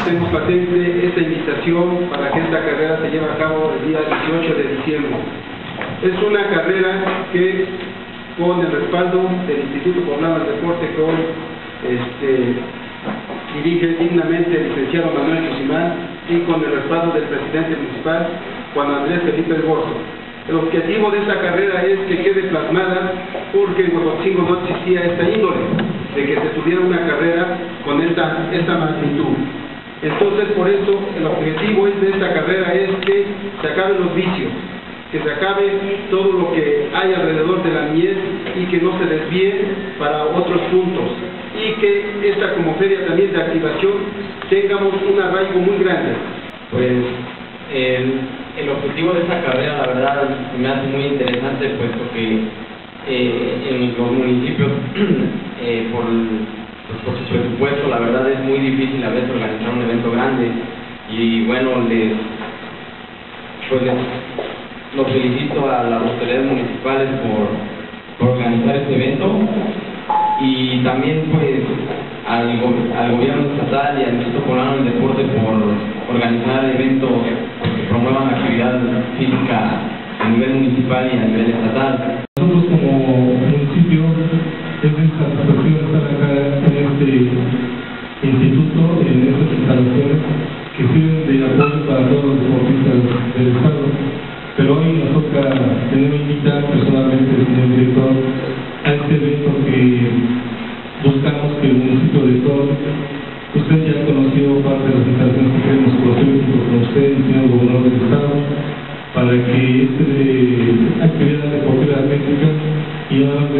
tengo patente esta invitación para que esta carrera se lleve a cabo el día 18 de diciembre. Es una carrera que, con el respaldo del Instituto Poblano del Deporte, que hoy dirige dignamente el licenciado Manuel Chusimán, y con el respaldo del presidente municipal, Juan Andrés Felipe Borso. El objetivo de esta carrera es que quede plasmada, porque en Huejotzingo no existía esta índole, de que se tuviera una carrera con esta magnitud. Entonces, por eso, el objetivo de esta carrera es que se acaben los vicios, que se acabe todo lo que hay alrededor de la miel y que no se desvíe para otros puntos, y que esta como feria también de activación tengamos un arraigo muy grande. Pues el objetivo de esta carrera, la verdad, me hace muy interesante, puesto que en los municipios, por su presupuesto, la verdad es muy difícil a veces organizar un evento grande. Y bueno, los felicito a las autoridades municipales por organizar este evento, y también pues al gobierno estatal y al Instituto Poblano del Deporte por organizar eventos que promuevan la actividad física a nivel municipal y a nivel estatal. Nosotros como municipio es nuestra satisfacción estar acá en este instituto, en estas instalaciones que sirven de apoyo para todos los deportistas del estado. Pero hoy nos toca invitar personalmente al señor director a este evento que buscamos que el municipio de Tol, usted ya ha conocido parte de las instalaciones que queremos conocer con usted, el señor gobernador del estado, para que actividad deportiva técnica y no de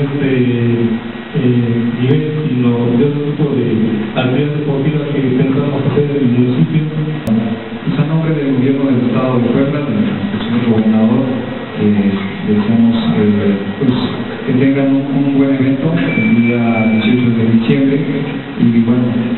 nivel, sino de otro tipo de actividad deportiva que pensamos hacer en el municipio. Pues a nombre del gobierno del estado de Puebla, del señor gobernador, deseamos pues, que tengan un buen evento el día 18 de diciembre, y bueno,